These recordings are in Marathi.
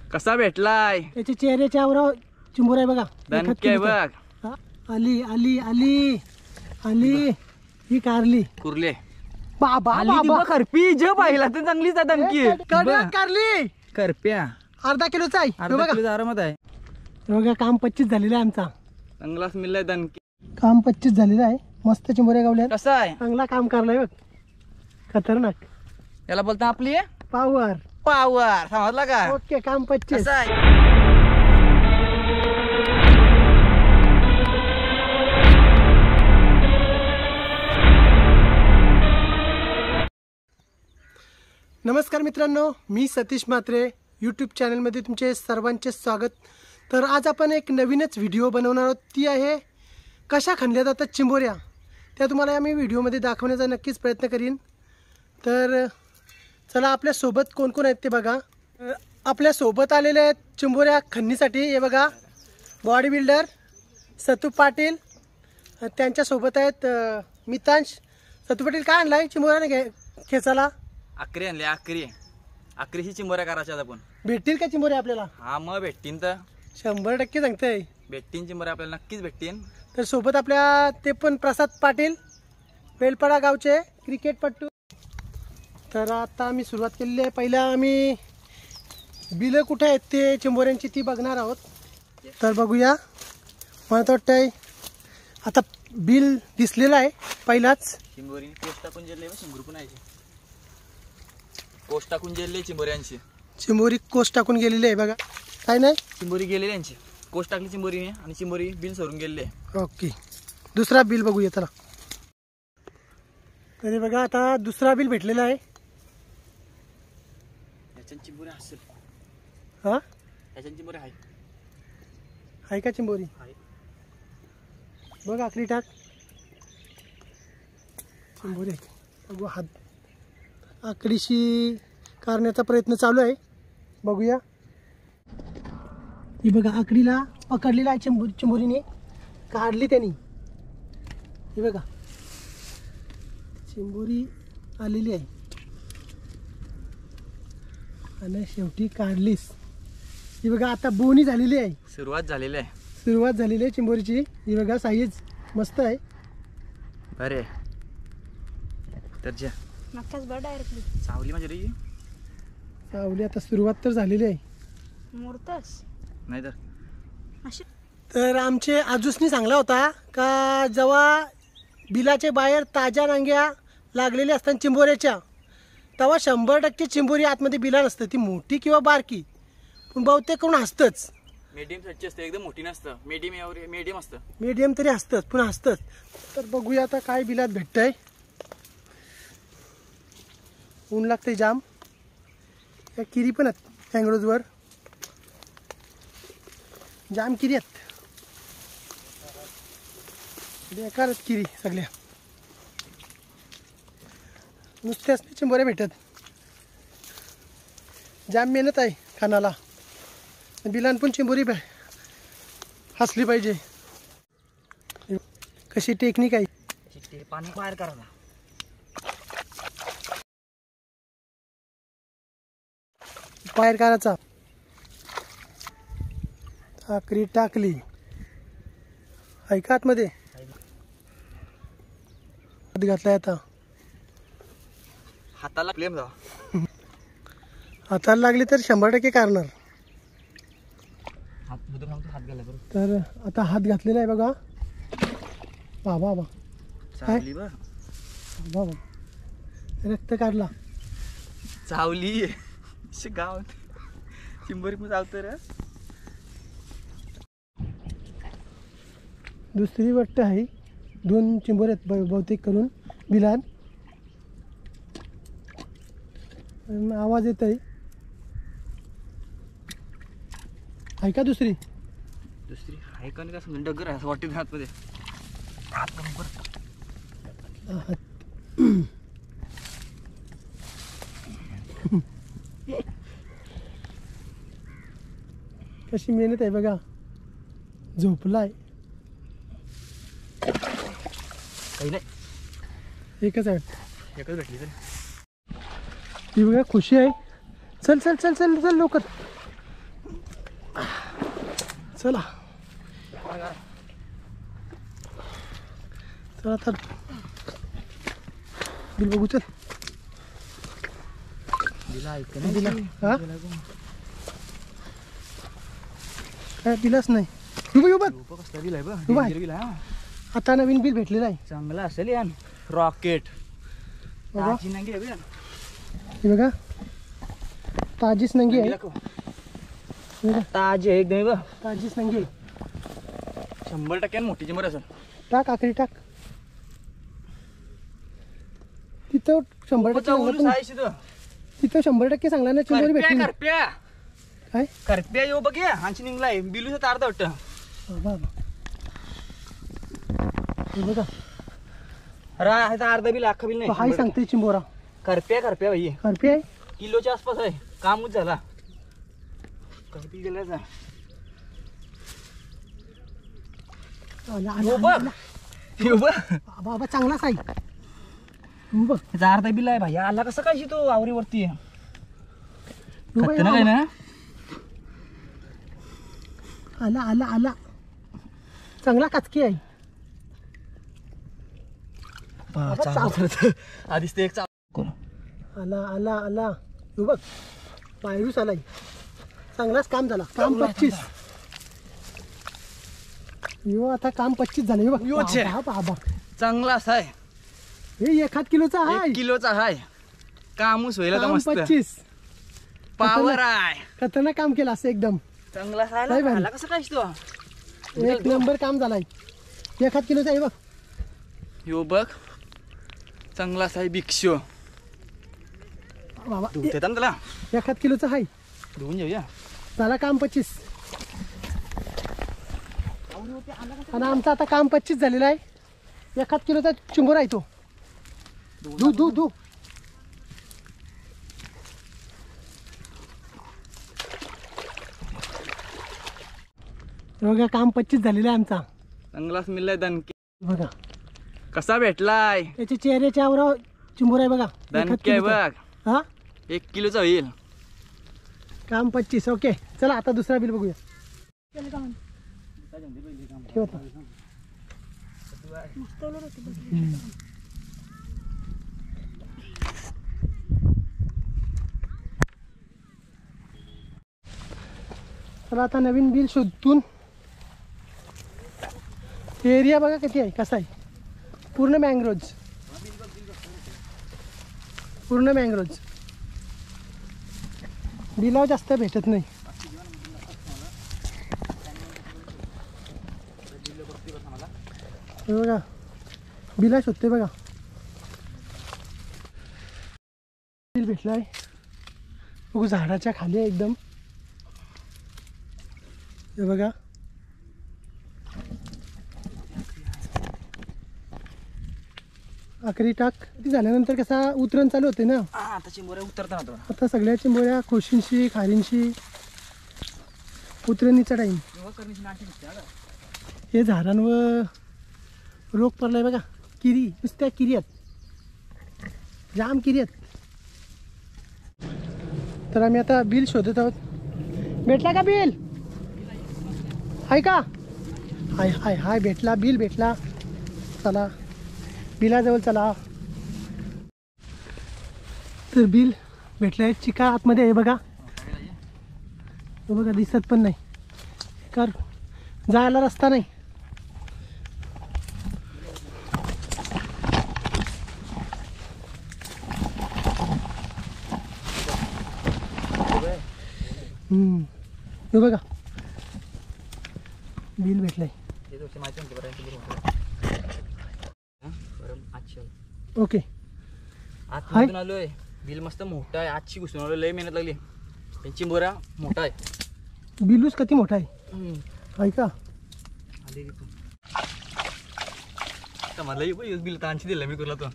कसा भेटलाय? त्याच्या चेहऱ्याच्या आवरावर चिंबोर आहे बघा. दणके बघ. हा, आली आली आली आली ही कारली कुर्ले बाबा आली ती बाबा बघ, करपी जे पाहिला तर चांगलीच आहे दणकी. कडक कारली करप्या अर्धा किलोचा आहे. हे अर्धा बघा किलो आरामात आहे. हे बघा काम 25 झालेलं आहे आमचा. चांगलाच मिळलाय दणकी. काम 25 झालेलं आहे. मस्त चिंबोऱ्या गावल्या. कसा आहे? चांगला काम करलाय बघ. खतरनाक याला बोलता आपली पावर. पावर. समजला का? ओके काम 25. कसा आहे? नमस्कार मित्रांनो, मी सतीश म्हात्रे. यूट्यूब चॅनलमध्ये तुमचे सर्वांचे स्वागत. तर आज आपण एक नवीनच व्हिडिओ बनवणार आहोत. ती आहे कशा खणल्या जातात चिंबोऱ्या. त्या तुम्हाला आम्ही व्हिडिओमध्ये दाखवण्याचा नक्कीच प्रयत्न करीन. तर चला आपल्यासोबत कोण कोण आहेत ते बघा. आपल्यासोबत आलेले आहेत चिंबोऱ्या खणणीसाठी. हे बघा बॉडी बिल्डर सतू पाटील. त्यांच्यासोबत आहेत मितांश. सतू पाटील काय आणलाय चिंबोऱ्याने खेचाला? आकरी आणली. आकरीची चिंबोऱ्या करायच्या आपण. भेटतील का चिंबोऱ्या आपल्याला? हा मग भेटतीन तर 100% सांगतंय. भेटतीन चिंबोऱ्या आपल्याला नक्कीच भेटतीन. तर सोबत आपल्या ते पण प्रसाद पाटील बेलपाडा गावचे क्रिकेटपट्टू. तर आता आम्ही सुरुवात केलेली आहे. पहिला आम्ही बिलं कुठे आहेत ते चिंबोऱ्यांची ती बघणार आहोत. तर बघूया. मला तर वाटतंय आता बिल दिसलेलं आहे पहिलाच. चिंबोरी कोस्ट टाकून जेलले शिंगूर पण आहे. कोस्ट टाकून जेलले चिंबोऱ्यांची. चिंबोरी कोस्ट टाकून गेलेली आहे बघा. काय नाही चिंबोरी गेलेली यांची. कोस्ट टाकली चिंबोरीने आणि चिंबोरी बिल सोडून गेले. ओके दुसरा बिल बघूया चला. तरी बघा आता दुसरा बिल भेटलेला आहे. याच्यान चिंबोरी असेल. हा याच्यान चिंबोरी आहे. आहे का चिंबोरी? आहे. बघ आखरी टाक. चिंबोरी आहे. बघू हात आकडीशी करण्याचा प्रयत्न चालू आहे. बघूया. ही बघा आकडीला पकडलेला आहे चिंबोरीने. काढली त्यांनी. ही बघा चिंबोरी आलेली आहे आणि शेवटी काढलीस. ही बघा आता बोनी झालेली आहे. सुरुवात झालेली आहे. सुरुवात झालेली आहे चिंबोरीची. ही बघा साईज मस्त आहे. बरे तर जा नक्कीच बरं डायरेक्टली चावली माझी रे. सावली आता सुरुवात तर झालेली आहे. मुरतस नाही तर अशी. तर आमचे आजूसनी सांगला होता का जेव्हा बिलाचे बाहेर ताज्या नांग्या लागलेल्या असतात चिंबोऱ्याच्या तेव्हा 100% चिंबोरी आतमध्ये बिला नसतं. ती मोठी किंवा बारकी पण बहुतेक करून असतंच. मीडियम साईजची असते. एकदम मोठी नसतं. मीडियम असतं. मीडियम तरी असतंच पण असतंच. तर बघूया आता काय बिलात भेटतंय. ऊन लागतंय जाम. या किरी पण आहेत हँगरोजवर. जाम किरी आहेत. बेकार आहेत किरी सगळ्या. नुसत्याच चिंबोऱ्या भेटत. जाम मेहनत आहे खानाला. बिलान पण चिंबोरी हसली पाहिजे. कशी टेक्निक आहे. पाणी बाहेर करायला. बाहेर करायचा. आकरी टाकली. आहे का आतमध्ये? हात घातलाय आता. हाताला क्लेम जावा. हाताला लागली तर 100% करणार. हात बुधून हात घाला बरं. तर आता हात घातलेला आहे बघा. बाबा बा चावली बा. बाबा रक्त काढला. चावली गाव चिंबोरी पण चावतं रे. दुसरी वाटतं आहे. 2 चिंबोऱ्या आहेत बहुतेक करून बिलान. आवाज येत आहे का दुसरी? दुसरी आहे का नाही का समजा. डगर आहे असं वाटतं हातमध्ये. कशी मेहनत आहे बघा. झोपलाय. काही नाही. एकच आहे. एकच भेटली तर. ती बघा खुशी आहे. चल चल चल चल चल लवकर. चला चला तर बिल बघू चल. दिला हा काय दिलाच नाही. कसला बिल आहे बघ, उभा आहे. danger bill आहे हा. आता नवीन बिल भेटलेलं आहे. चांगला असेल यान. रॉकेट बघा ताजी नंगी आहे बघ. हे बघा ताजीच नंगी आहे. हे बघा ताजी आहे एकदम बघ. ताजीच नंगी आहे. 100% मोठी चिंबर असेल. टाक आखरी टाक. तिथं 100% सांगला पण तिथं 100% सांगला ना चिंबोरी भेटली नाही. करप्या काय करप्या येऊ बघ या हांची निघलाय बिलूचा तार वाटतं. बाबा हे बघा अरे ह्याचा अर्धा बिल अख्खा बिल हाय नाही. सांगते चिंबोरा करप्या करप्या भाई हरपी आहे. किलोच्या आसपास आहे. कामच झाला. करपी गेला आला, येऊ आला, बघ आला. येऊ बघ. बाबा चांगलाच आहे. हो बघ ह्याचा अर्धा बिल आहे भाई. आला कसं काय तो आवरीवरती हो बघ, खतरनाक आहे ना. आला आला आला चांगला काचकी आहे. आधीच ते एक चालू. आला आला आला हो बघ पायरूस आलाय. चांगलाच काम झाला. काम 25 यो आता काम 25 झालं. हे बघ योच आहे. बाबा, बाबा. चांगला असा आहे. हे 1 किलोचा 1 आहे. किलोचा आहे. कामूस होईल आता काम मस्त. 25 पावर आहे. खतरनाक काम केलं असं एकदम. चांगला काय भारी. आला कसं काय तो. एक नंबर काम झालाय. 1 किलोचा आहे बघ. यो बघ चांगला असा आहे. भिक्षो बाबा धुवते ना त्याला. 1 किलोचा आहे. धुवून घेऊया. झाला काम 25 आणि आमचं आता काम 25 झालेलं आहे. 1 किलोचा चिंबोरा आहे तो. धू धू धू बघा काम 25 झालेलं आहे आमचा. चांगलाच मिळलाय दणके. बघा कसा भेटलाय. त्याच्या चेहऱ्याच्या वर चिंबोरा आहे बघा. 1 दणके आहे किलोचा. बघ. हा 1 किलोचा होईल. काम 25. ओके चला आता दुसरा बिल बघूया. ठेव आता. मस्त उलट होती बघ. चला आता नवीन बिल शोधून. एरिया बघा किती आहे कसा आहे. पूर्ण मँग्रोव्ज. पूर्ण मँग्रोव्ज. बिलाव जास्त भेटत नाही. हे बघा बिला शोधते बघा. बिल भेटलाय बघू झाडाच्या खाली आहे एकदम. हे बघा आखरी टाक. ती झाल्यानंतर कसा उतरण चालू होते ना. आता चिंबोऱ्या उतरतात आता. आता सगळ्या चिंबोऱ्या खोशींशी खारींशी उतरणीचा टाईम. हे झाडांवर रोग पडलाय बघा. किरी नुसत्या किरी आहेत. जाम किरी आहेत. तर आम्ही आता बिल शोधत आहोत. भेटला का बिल. आहे का. हाय हाय हाय भेटला. बिल भेटला. चला बिलाजवळ चला. तर बिल भेटलंय. चिका आतमध्ये आहे बघा. तो बघा दिसत पण नाही. कर जायला रस्ता नाही. हे बघा बिल भेटलंय. ओके आतमधून आलोय. बिल मस्त मोठा आहे. आजची घुसून आलो. लय मेहनत लागली. त्यांची बोरा मोठा आहे. बिलूस किती मोठा आहे. आहे का. मला बिल तांची दिलं मी तुला तो.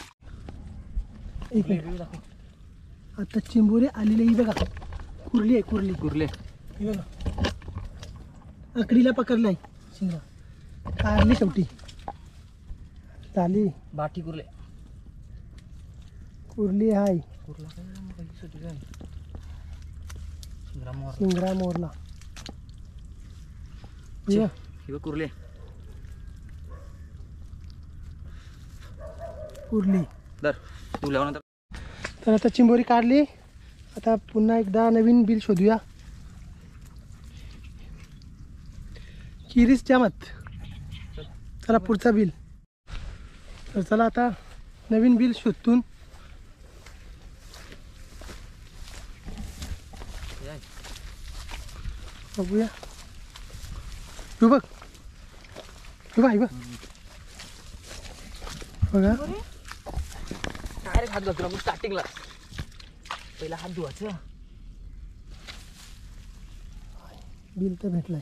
एक मिनिट. आता चिंबोरे आलेले ही बघा. कुर्ली आहे कुर्ली. कुर्ले हे बघा आकडीला पकडलाय शिंगा. काढली शेवटी. झाली बाठी कुर्ले. कुर्ली हाय. कुर्ला काय शिंगरा मोर. शिंगरा मोरला. ये. ही बघ कुर्ली उरली. दर तू लावून तर आता चिंबोरी काढली. आता पुन्हा एकदा नवीन बिल शोधूया. किरीस जामत. चला पुढचा बिल. तर चला आता नवीन बिल शोधून बघूया. तू बघ तू बघ बघ बघा. डायरेक्ट हात घालतो आपण स्टार्टिंगला. पहिला हात धुवायचा. बिल तर भेटलाय.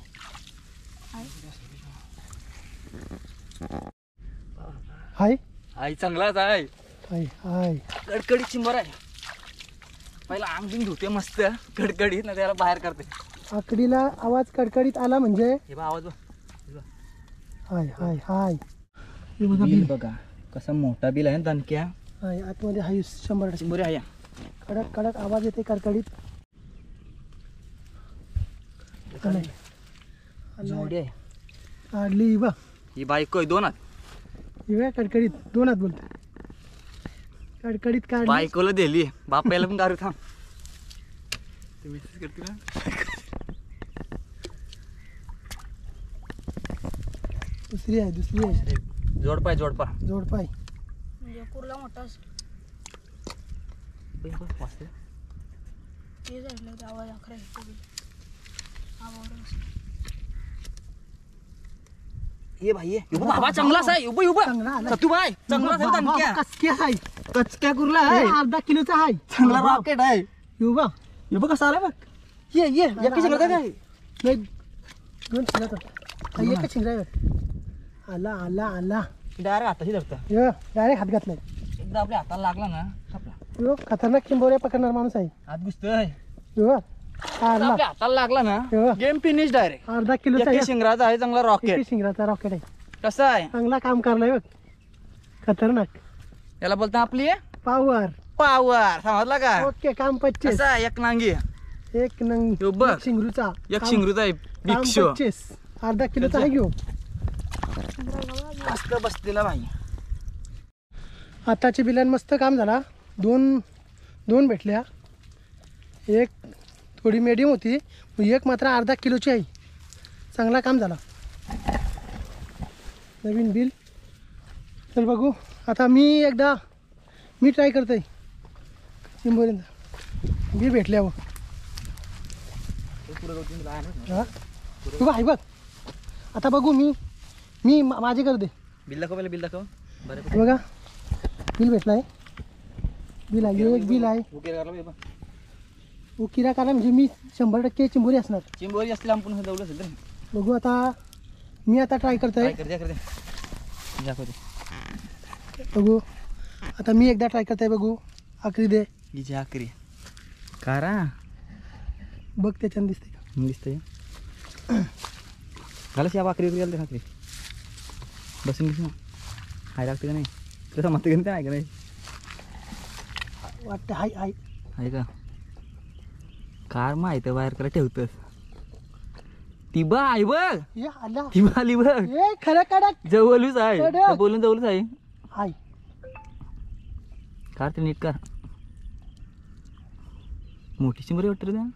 हाय आई चांगलाच आहे. हाय हाय. कडकडीत चिंबर आहे. पहिला अंग बिंग धुते मस्त कडकडीत ना त्याला बाहेर करते. आकडीला आवाज कडकडीत आला म्हणजे हे बघ आवाज बघ. हाय हाय हाय. हे बघा बिल बिल. बघा कसा मोठा बिल आहे ना दणक्या. हाय आतमध्ये हाय 100%. चिंबोरी आहे. कडक कडक आवाज येते कडकडीत. आलाय. जोडी आहे. काढली ही बघ. ही बायको आहे 2 हात. ही बघ कडकडीत 2 हात बोलतो. कडकडीत काढली. बायकोला दिली बापायला पण गारू थांब. ते मेसेज करते ना. दुसरी आहे जोडपाय जोडपाय. म्हणजे कुर्ला मोठा असं वाजते. ते झालं होतं आवाज अकरा येतो आवाज. ये भाई ये युबा बाबा चांगलाच आहे. युबा युबा चांगला आलाय. सतू बाय चांगलाच आहे दणक्या. कसके हाय. कचक्या कुर्ला आहे. अर्धा किलोचा हाय. चांगला रॉकेट आहे. युवा युबा कसा आला बघ. ये एकी शिंगला काय नाही 2 शिंगात होता. एकच शिंगा आहे. आला आला आला. डायरेक्ट हाताशी धरता. यो डायरेक्ट हात घातलाय. एकदा आपल्या हाताला लागला ना आपला यो खतरनाक चिंबोऱ्या पकडणार माणूस आहे. हात घुसतोय. यो आला. आपल्या हाताला लागला ना हो. Game finish direct. अर्धा किलोचा एकी शिंगराचा आहे चांगला रॉकेट. एकच शिंगराचा रॉकेट आहे. कसा आहे चांगला काम करलाय बघ. खतरनाक याला बोलता आपली पावर. पावर समजला का. ओके काम 25. कसा आहे एक नांगी एक नंग यो बघ. एक शिंगरूचा एक काम- शिंगरूचा आहे काम भिक्षो. 25. अर्धा किलोचा आहे घेऊ. मस्त बसलेला भाई. आताच्या बिलान मस्त काम झाला. दोन भेटल्या. एक थोडी मीडियम होती. एक मात्र अर्धा किलोची आहे. चांगला काम झाला. नवीन बिल. चल बघू आता. मी ट्राय करतोय चिंबोरींदा. बिल भेटल्यावर हां तू आहे बघ. आता बघू मी माझे कर दे. बिल दाखव पहिला बिल दाखव. हे बघा बिल भेटलाय. बिल आहे. एक बिल आहे. किरा काला म्हणजे मी 100% चिंबोरी असणार. चिंबोरी असली आपण दवलं असेल तर बघू आता. मी आता ट्राय करतोय. कर दे दाखव दे. बघू आता मी एकदा ट्राय करतोय. बघू आखरी दे. हिची आखरी कारा बघ त्याच्यानं दिसते का. दिसतंय. घालच या आखरी गेलं ते आखरी बसून घेऊ. हाय लागते का नाही तुला समजते का नाही का नाही वाटतं हाय हाय. आहे का कार माहिती बाहेर करा ठेवतस. ती बा आहे बघ. ये आला. ती बा आली बघ. ए खरं कडक जवळच आहे. कडक. बोलून जवळच आहे. हाय. कार ते नीट कर. मोठी चिंबरी वाटत रे त्या.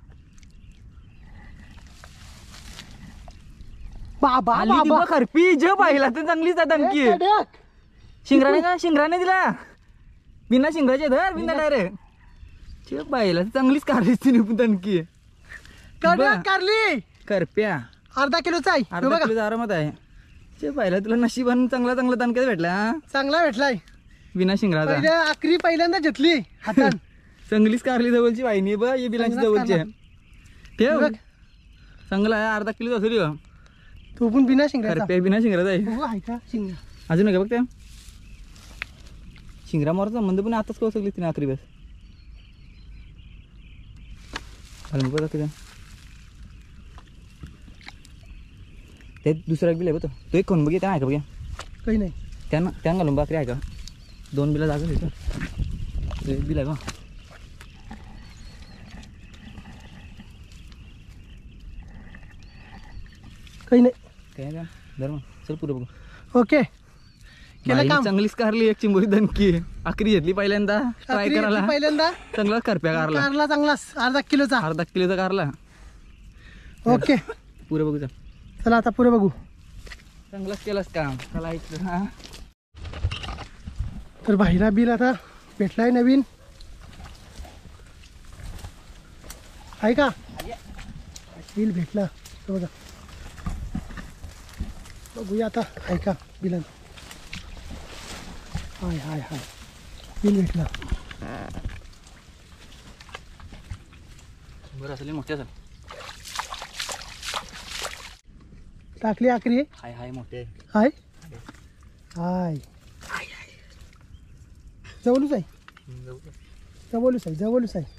बाबा आली ती बाबा बघ खरपी ज पाहिला तर चांगलीच आहे दणकी. ए, कडक. शिंगराने का शिंगराने दिला बिना शिंगराचे धर बिना डायरेक्ट चे पाहिला तर चांगलीच कार दिसते निपून दणकी. कडक कारली. करप्या अर्धा किलोचा आहे. हे अर्धा बघा किलो आरामात आहे. चे पाहिला तुला नशिबान चांगला दणक्यात भेटला हा? चांगला भेटलाय. बिना शिंगराचा पहिल्या आखरी पहिल्यांदा घेतली हातात. चांगलीच कारली जवळची वाहिनी बघ हे बिलांची चांगलाच जवळची आहे. ठेव बघ. चांगला आहे. अर्धा किलो असेल ह्यो. तो पण बिना शिंगराचा. करप्या बिना शिंगराचा आहे. बघू आहे का शिंग. अजून आहे का बघ त्या शिंगरा मारचा संबंध पण आताच कळू शकली तिने आखरी बस घालून बघा तिथे. ते दुसरा एक बिल आहे बघ तो एक कोण बघितला आहे का बघा. काही नाही. त्यानं घालून बाकरी आहे का. 2 बिला जागा घेतो. एक बिल आहे का. काही नाही. काय का धर्म चल पुढे बघू. ओके केलं बाईने काम. चांगलीच कारली एक चिंबोरी दणकी आखरी घेतली पहिल्यांदा ट्राय आखरी करायला. पहिल्यांदा चांगलाच करप्या कारला कारला चांगलाच अर्धा किलोचा. अर्धा किलोचा कारला. ओके पुरे बघू चल. चला आता पुढे बघू. चांगलाच केलास काम. चला इथलं हा तर भाईला बिल आता भेटलाय नवीन आहे का. बिल भेटला तर बघा बघूया आता आहे का बिल. हाय हाय हाय बिल भेटला. बरं असले मोठे असेल. टाकली आखरी हाय हाय मोठे हाय हाय जवळूच आहे जवळूच आहे जवळूच आहे.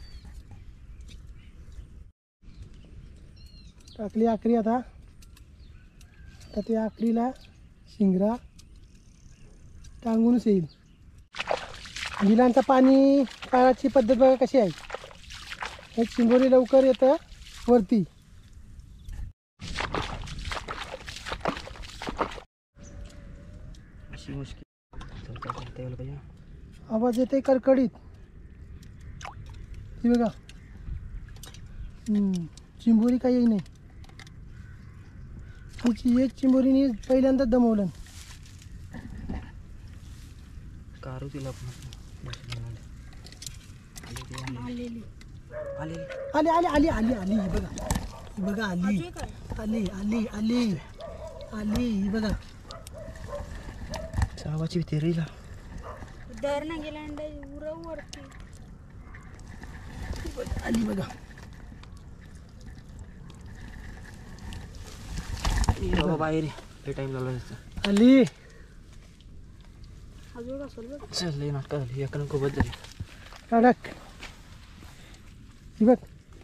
टाकली आखरी आता आता त्या आखरीला शिंगरा टांगूनच येईल. बिलांचं पाणी काढायची पद्धत बघा कशी आहे. एक चिंबोरी लवकर येतं वरती. अशी मुश्किल पाहिजे. आवाज येते कडकडीत हे बघा. चिंबोरी काही येई नाही. तिची एक चिंबोरीने पहिल्यांदा दमवलं. कारू तिला आलेली आली आली आली आली आली ही बघा ही बघा आली आली आली आली आली ही बघा. चावाची तेरीला दर ना गेला अंडा उरव वरती. आली बघा. बाहेर लय टाइम झाला त्याचा. आली अजून असेल बघ. चल लय नाटका झाली एकानं खूपच झाली. कडक ही बघ.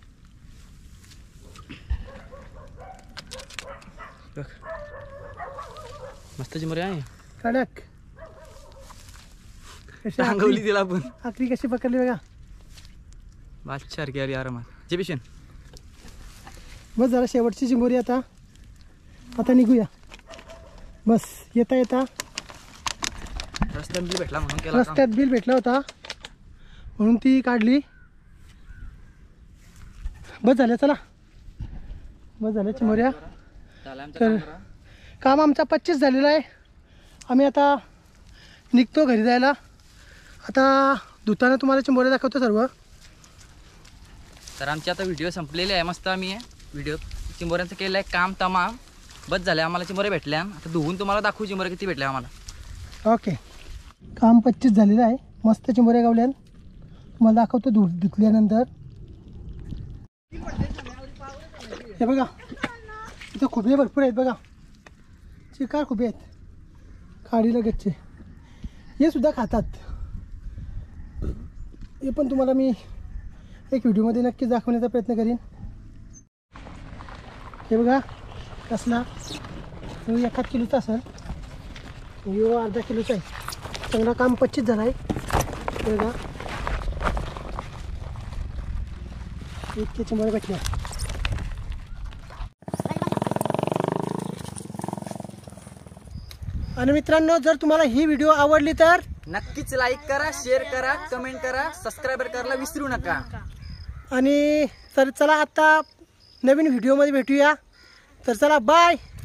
बघ मस्त चिंबोरी आहे. कडक कशी टांगवली आखरी तिला आपण. आखरी कशी पकडली बघा. बादशारकी आली आरामात. जे पिशन बस जरा शेवटची चिंबोरी आता आता निघूया. बस येता येता रस्त्यात बी भेटला म्हणून केला काम. रस्त्यात बिल भेटला होता म्हणून ती काढली. बस झाल्या चला बस झाल्या चिंबोऱ्या. झालं आमचं तर काम करा. काम आमचा 25 झालेला आहे. आम्ही आता निघतो घरी जायला. आता धुताना तुम्हाला चिंबोऱ्या दाखवतो सर्व. तर आमचे आता व्हिडिओ संपलेले आहे. मस्त आम्ही व्हिडिओ चिंबोऱ्यांचं केलं आहे काम तमाम. बस झाले आम्हाला चिंबोऱ्या भेटल्या. आता धुवून तुम्हाला दाखवू चिंबोऱ्या किती भेटल्या आम्हाला. ओके काम 25 झालेलं आहे. मस्त चिंबोऱ्या गावल्यान तुम्हाला दाखवतो धुतल्यानंतर. हे बघा इथं खुबे भरपूर आहेत बघा. चिकार खुबे आहेत. खाडी लगतचे हे सुद्धा खातात. हे पण तुम्हाला मी एक व्हिडिओमध्ये नक्कीच दाखवण्याचा प्रयत्न करीन. हे बघा कसला तो 1 किलोचा असेल. यो अर्धा किलोचा आहे. चांगला काम 25 झाला आहे. हे बघा इतके चिंबोऱ्या भेटल्या. आणि मित्रांनो जर तुम्हाला ही व्हिडिओ आवडली तर नक्कीच लाईक करा, शेअर करा, कमेंट करा, सबस्क्राईबर करायला विसरू नका. आणि तर चला आता नवीन व्हिडिओमध्ये भेटूया. तर चला बाय.